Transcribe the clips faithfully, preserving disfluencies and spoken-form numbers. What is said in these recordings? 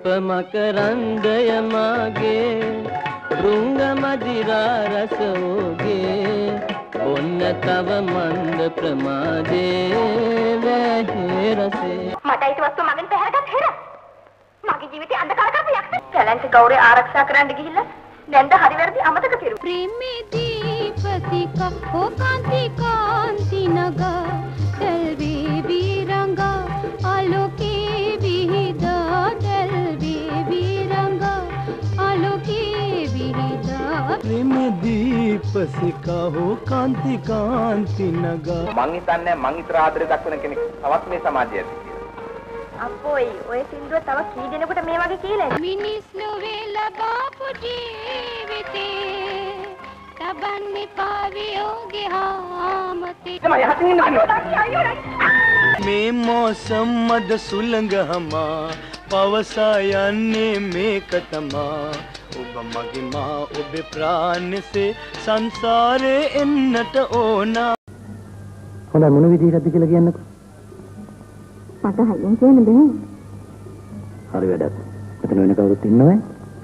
මකරන්දය මාගේ රුංග මදිරා රස ඕගේ ඔන්න තව මන්ද ප්‍රමාදේ වැහි රසේ මට ඊට වස්තු මගෙන් පැහැරගත් හෙර මගේ ජීවිතේ අන්ධකාර කරපු යක්ෂ කැලන්ට ගෞරවය ආරක්ෂා කරන්න ගිහිල්ලා දැන්ද හරි වැරදි අමතක කෙරුවා ප්‍රේමේ දීපතික හෝ කාන්ති කාන්ති නගා තෙල්වේ විරංගා ආලෝකේ විහිදා තෙල්වේ විරංගා ආලෝකේ විහිදා ප්‍රේමේ දීපතික හෝ කාන්ති කාන්ති නගා මං හිතන්නේ මං විතර ආදරේ දක්වන කෙනෙක් තවත් මේ සමාජයේ ඇති අපෝයි ඔය සින්දුව තව කී දෙනෙකුට මේ වගේ කියලා මිනිස් නොවේ ලබාපු ජීවිතේ තබන්නේ පාවියෝගේ හාමතේ තමයි යහතින් ඉන්නවා මේ මෝසම් මද සුළඟ හමා පවසා යන්නේ මේක තමා ඔබ මගේ මා ඔබේ ප්‍රාණසේ සංසාරේ එන්නට ඕන හොඳයි මොන විදිහටද කියලා කියන්නකෝ මට හයියෙන් කියන්න බෑ. හරි වැඩක්. මෙතන වෙන කවුරුත් ඉන්නවද?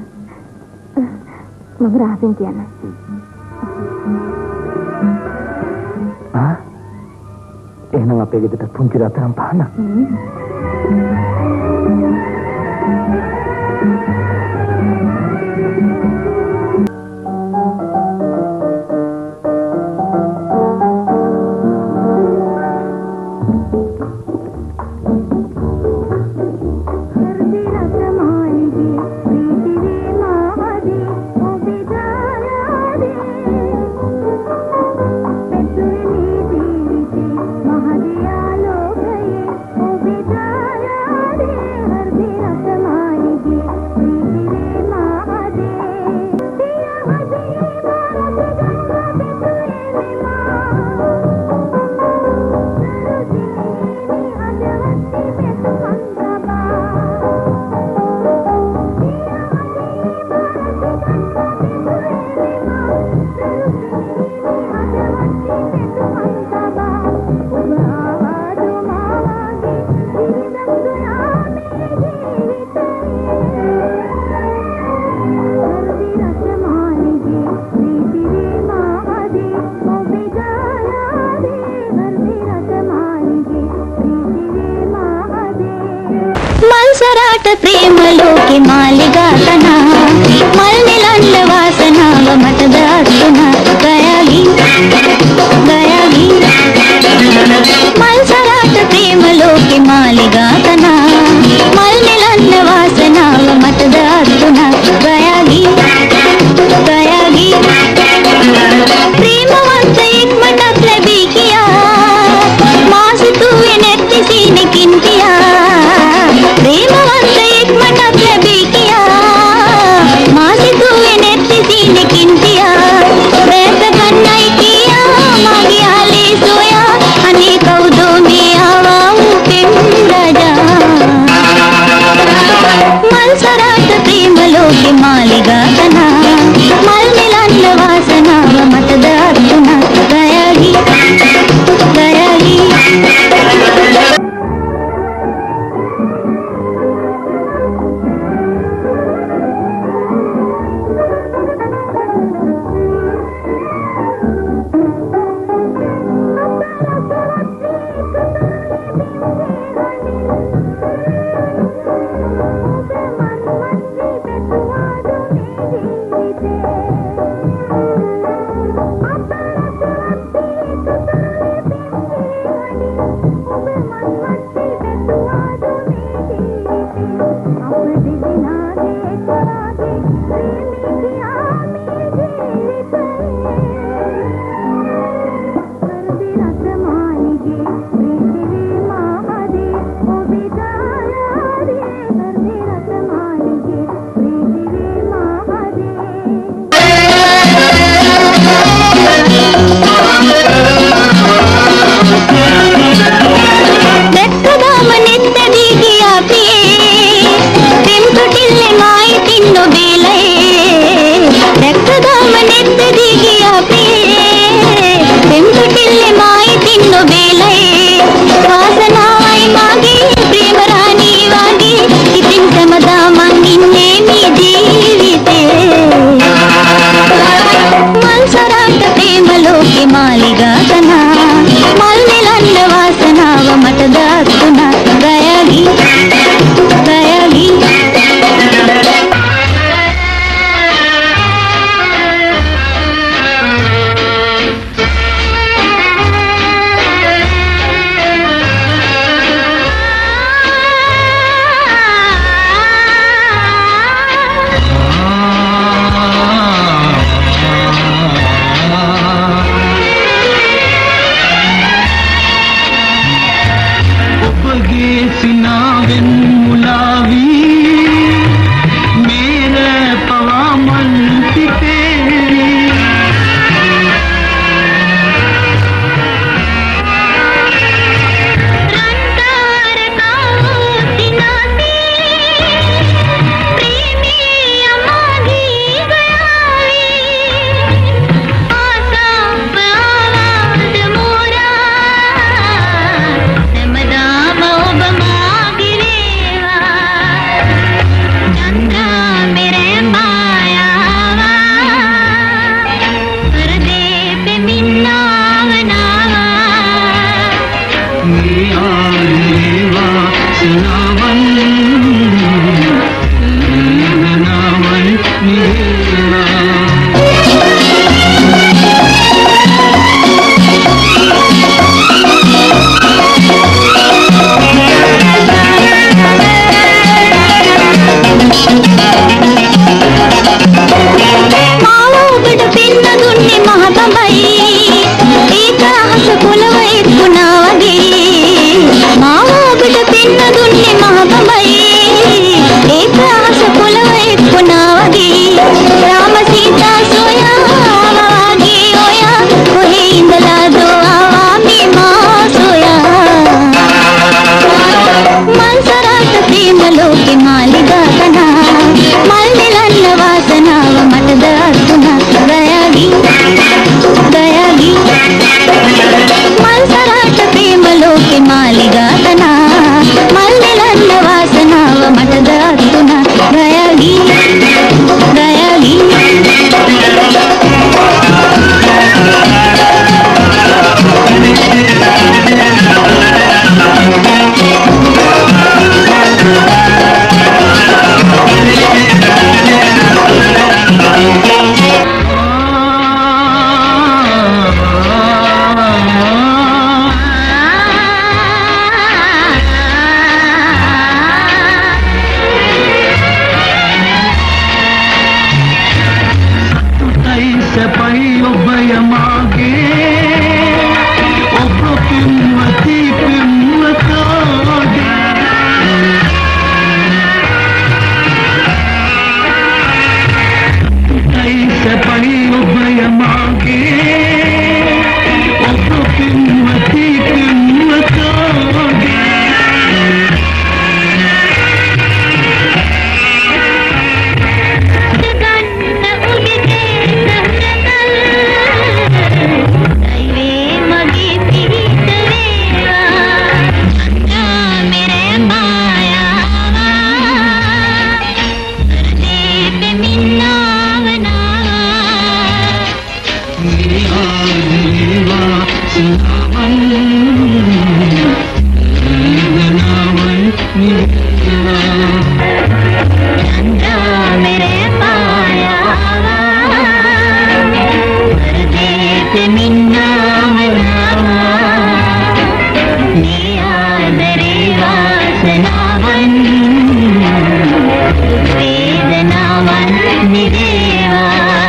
මම රහසෙන් කියන්න. ආ? එහෙනම් අපේ ගෙදරට පුංචි රත්තරන් පහනක්. प्रेम लोके मालिगा तना मल निलंड वासनाव मत दासुना गयागी गयागी मल सराट प्रेम लोके मालिगा तना मल निलंड वासनाव मत दासुना गयागी गयागी प्रेमवंत एक मटक लबी किया मास तू नेत्ति सीने किंतिया प्रेमवंत एक मटक लबी किया मास तू नेत्ति सीने किंतिया वैस कन्नाई किया मागी आले सोया अने कौदो में आवाऊ पिंड जा मल सराट प्रेम लोके मालिगा तना मल मिलन वासना मत दासुना गयागी गयागी चंदा मेरे पाया परदेस मिन्ना मिलावा नियादरे वासनावन वेदनावन निदेवा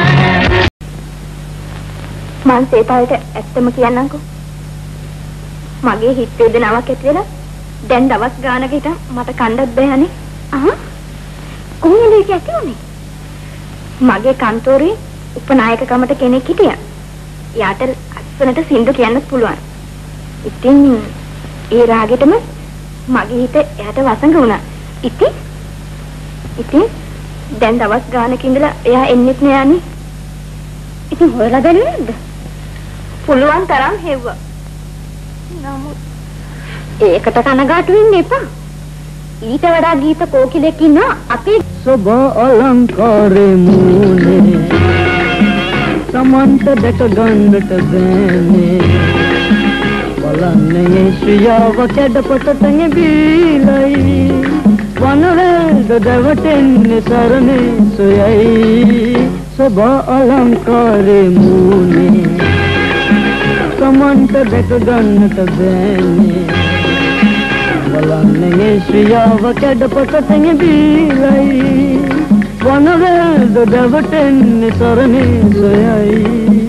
මං සේපාලට ඇත්තම කියන්නම්කෝ. මගේ හිත වේදනාවක් ඇති වෙලා දැන් දවස් ගානක හිටන් මට කණ්ඩත් බෑනේ. අහ් කොහොමද ඒක ඇති වුනේ? මගේ කන්තෝරේ උපනායකකමට කෙනෙක් හිටියා. යාට අස්සනට සින්දු කියන්නත් පුළුවන්. ඉතින් ඒ රාගෙටම මගේ හිත එයාට වසඟ වුණා. ඉතින් ඉතින් දැන් දවස් ගානක ඉඳලා එයා එන්නෙත් නෑ යන්නේ. ඉතින් හොයලා බැලුවේ නැද්ද? පුළුවන් තරම් හෙව්වා. නමුත් ඒකට කනගාටු වෙන්න එපා. ඊට වඩා ගීත කෝකිලෙක් ඉන්නවා අපේ සොබ අලංකාරේ මූනේ සමන්ත දැක ගන්නට බෑනේ බලන්නේ ශ්‍රියාව කැඩපතටන් බීලයි වනවැල්ද දැවටෙන්නේ සරණේ සොයයි සොබ අලංකාරේ මූනේ සමන්ත දැක ගන්නට බෑනේ බලන්නේ ශ්‍රියාව කැඩපතටන් බීලයි වනවැල්ද දැවටෙන්නේ සරණේ සොයයි.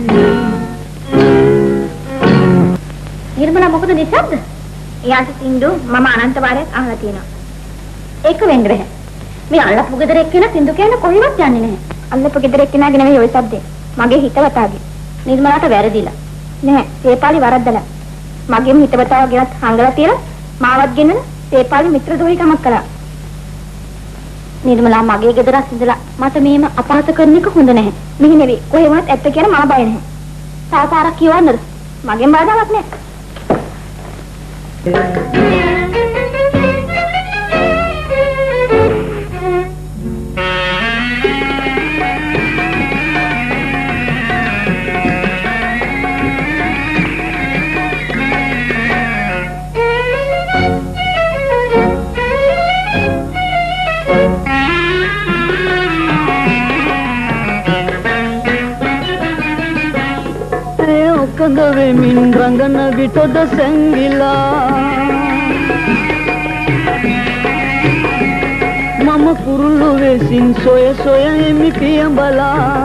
නිර්මලා මොකද නිසද්ද? එයාට සින්දු මම අනන්ත වාරයක් අහලා තියෙනවා. ඒක වෙන්න බෑ. මේ අල්ලපු ගෙදර එක්කෙනා සින්දු කියන කොහෙවත් යන්නේ නැහැ. අල්ලපු ගෙදර එක්කෙනාගේ නෙවෙයි ඔය සද්දේ. මගේ හිතවතාගේ. නිර්මලාට වැරදිලා. නෑ, සේපාලි වරද්දලා. මගේම හිතවතාව ගෙනත් හංගලා තියලා මාවත් ගෙනන සේපාලි මිත්‍ර දෝහිකමක් කළා. නිර්මලා මගේ ගෙදරක් ඉඳලා මට මේම අපහාස කරන එක හොඳ නැහැ. මෙහි නෙවෙයි. කොහෙවත් ඇත්ත කියන මම බය නැහැ. සාපාරක් කියවන්නද? මගෙන් බාධාවක් නැහැ. කඳවෙමින් රංගන විටොද සැංගිලා මම කුරුල්ලු වෙසින් සොය සොය එමි පියඹලා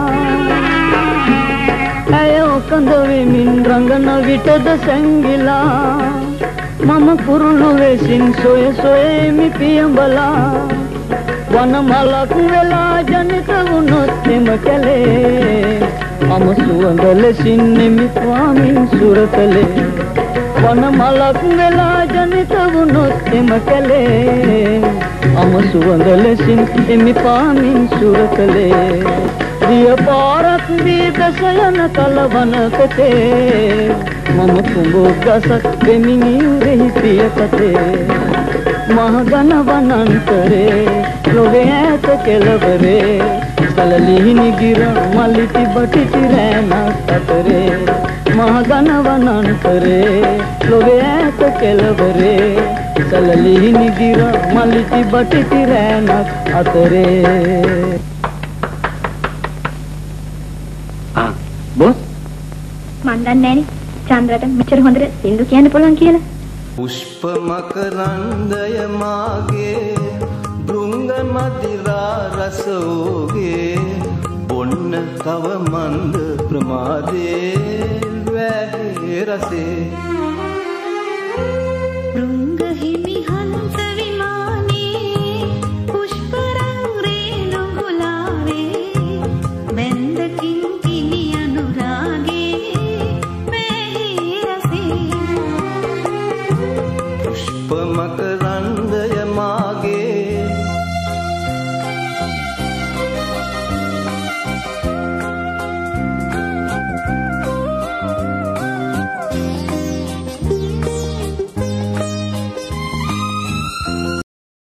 ඇය කඳවෙමින් රංගන විටොද සැංගිලා මම කුරුල්ලු වෙසින් සොය සොය එමි පියඹලා වන මලක් වෙලා ජනිත වුණොත් එම කැලේ මම සුවඳ ලෙසින් නිමි ස්වාමින් සුරතලේ වන මලක් වෙලා ජනිත වුණොත් එම කැලේ මම සුවඳ ලෙසින් එමි පාමින් සුරතලේ දිය පාරක් දී බැස යන කලවන පෙතේ මම කුඹු ගසක් දෙමින් ඉවුරෙහි පිය කතේ මහ ඝන වනාන්තරේ ලොවේ ඈත කෙළවරේ සලලිහිනි ගිර මල්ලිති බටිති රෑනක් අතරේ මහ ඝන වනාන්තරේ ලොවේ ඈත කෙළවරේ සලලිහිනි ගිර මල්ලිති බටිති රෑනක් අතරේ. ආ බොස් මන් දන්නේ නෑනේ චන්ද්‍රට මෙච්චර හොඳට සින්දු කියන්න පුළුවන් කියලා. පුෂ්ප මකරන්දය මාගේ බෘංග මදිරා රසෝගේ බොන්න තව මන්ද ප්‍රමාදේ වැගේ රසේ